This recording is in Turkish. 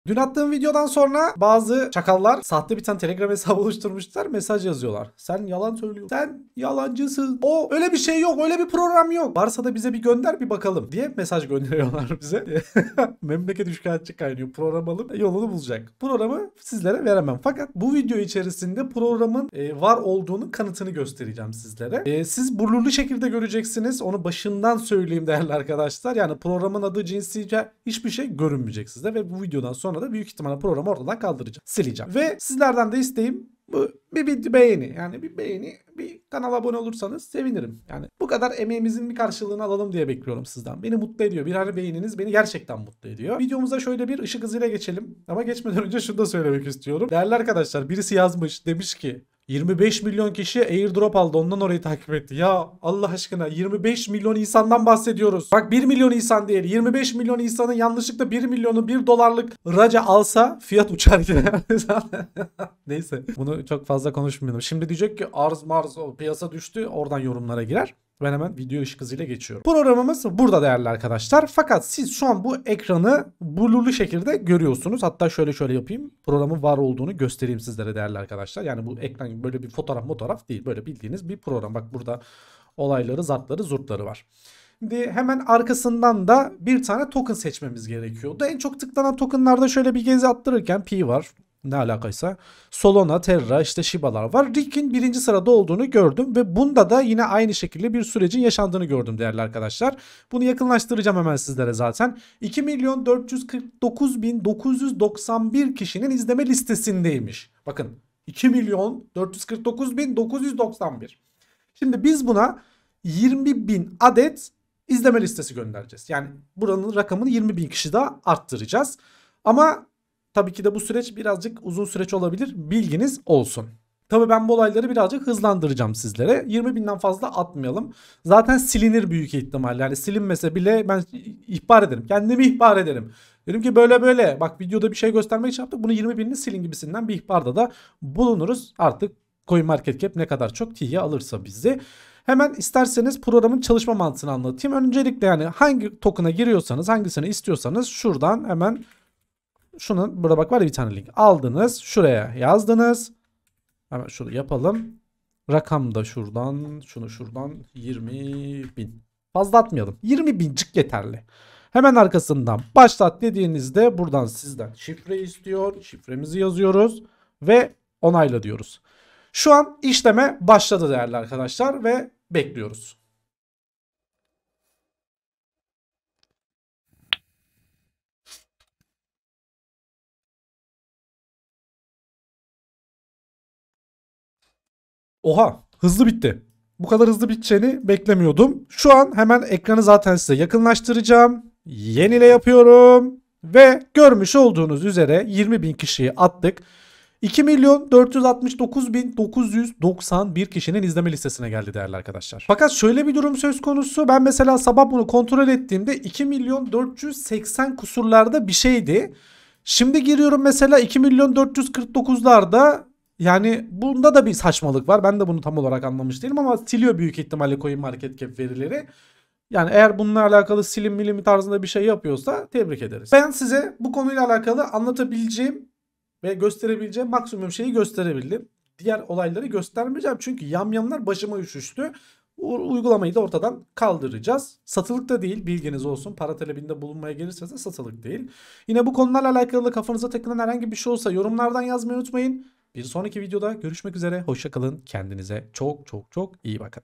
Dün attığım videodan sonra bazı çakallar sahte bir tane Telegram hesabı oluşturmuşlar. Mesaj yazıyorlar. Sen yalan söylüyorsun. Sen yalancısın. O öyle bir şey yok. Öyle bir program yok. Varsa da bize bir gönder bir bakalım diye mesaj gönderiyorlar bize. Memleket üçkağıtçı kaynıyor. Program alıp yolunu bulacak. Programı sizlere veremem. Fakat bu video içerisinde programın var olduğunu kanıtını göstereceğim sizlere. Siz blurlu şekilde göreceksiniz. Onu başından söyleyeyim değerli arkadaşlar. Yani programın adı cinsiyetçi hiçbir şey görünmeyecek sizde ve bu videodan sonra da büyük ihtimalle programı ortadan kaldıracağım. Sileceğim. Ve sizlerden de isteğim bu bir beğeni. Yani bir beğeni, bir kanala abone olursanız sevinirim. Yani bu kadar emeğimizin bir karşılığını alalım diye bekliyorum sizden. Beni mutlu ediyor. Bir beğeniniz beni gerçekten mutlu ediyor. Videomuza şöyle bir ışık hızıyla geçelim. Ama geçmeden önce şunu da söylemek istiyorum. Değerli arkadaşlar, birisi yazmış, demiş ki 25 milyon kişi airdrop aldı, ondan orayı takip etti. Ya Allah aşkına, 25 milyon insandan bahsediyoruz. Bak, 1 milyon insan değil, 25 milyon insanın yanlışlıkla 1 milyonu 1 dolarlık raca alsa fiyat uçar gider. Neyse, bunu çok fazla konuşmayalım. Şimdi diyecek ki arz marz, o piyasa düştü, oradan yorumlara girer. Ben hemen video ışık hızıyla geçiyorum. Programımız burada değerli arkadaşlar. Fakat siz şu an bu ekranı blurlu şekilde görüyorsunuz. Hatta şöyle yapayım. Programın var olduğunu göstereyim sizlere değerli arkadaşlar. Yani bu ekran böyle bir fotoğraf değil. Böyle bildiğiniz bir program. Bak, burada olayları, zartları, zurtları var. Şimdi hemen arkasından da bir tane token seçmemiz gerekiyordu. En çok tıklanan tokenlarda şöyle bir gezi attırırken Pi var. Ne alakaysa. Solana, Terra, işte Shiba'lar var. Rick'in birinci sırada olduğunu gördüm ve bunda da yine aynı şekilde bir sürecin yaşandığını gördüm değerli arkadaşlar. Bunu yakınlaştıracağım hemen sizlere zaten. 2.449.991 kişinin izleme listesindeymiş. Bakın, 2.449.991. Şimdi biz buna 20.000 adet izleme listesi göndereceğiz. Yani buranın rakamını 20.000 kişi daha arttıracağız. Ama tabii ki de bu süreç birazcık uzun süreç olabilir. Bilginiz olsun. Tabii ben bu olayları birazcık hızlandıracağım sizlere. 20.000'den fazla atmayalım. Zaten silinir büyük ihtimalle. Yani silinmese bile ben ihbar ederim. Kendimi ihbar ederim. Dedim ki böyle bak, videoda bir şey göstermek için yaptık, bunu 20.000'ini silin gibisinden bir ihbarda da bulunuruz. Artık CoinMarketCap ne kadar çok tiye alırsa bizi. Hemen isterseniz programın çalışma mantığını anlatayım. Öncelikle yani hangi token'a giriyorsanız, hangisini istiyorsanız şuradan hemen burada bak, var ya bir tane link. Aldınız, şuraya yazdınız. Hemen şunu yapalım. Rakam da şuradan 20.000. Fazla atmayalım. 20.000'cik yeterli. Hemen arkasından başlat dediğinizde buradan sizden şifre istiyor. Şifremizi yazıyoruz ve onayla diyoruz. Şu an işleme başladı değerli arkadaşlar ve bekliyoruz. Oha, hızlı bitti. Bu kadar hızlı biteceğini beklemiyordum. Şu an hemen ekranı zaten size yakınlaştıracağım. Yenile yapıyorum. Ve görmüş olduğunuz üzere 20.000 kişiyi attık. 2.469.991 kişinin izleme listesine geldi değerli arkadaşlar. Fakat şöyle bir durum söz konusu. Ben mesela sabah bunu kontrol ettiğimde 2.480 kusurlarda bir şeydi. Şimdi giriyorum mesela 2.449'larda. Yani bunda da bir saçmalık var. Ben de bunu tam olarak anlamış değilim ama siliyor büyük ihtimalle CoinMarketCap verileri. Yani eğer bununla alakalı silim tarzında bir şey yapıyorsa tebrik ederiz. Ben size bu konuyla alakalı anlatabileceğim ve gösterebileceğim maksimum şeyi gösterebildim. Diğer olayları göstermeyeceğim çünkü yamyamlar başıma üşüştü. Uygulamayı da ortadan kaldıracağız. Satılık da değil, bilginiz olsun. Para talebinde bulunmaya gelirseniz de satılık değil. Yine bu konularla alakalı kafanıza takılan herhangi bir şey olsa yorumlardan yazmayı unutmayın. Bir sonraki videoda görüşmek üzere. Hoşça kalın. Kendinize çok iyi bakın.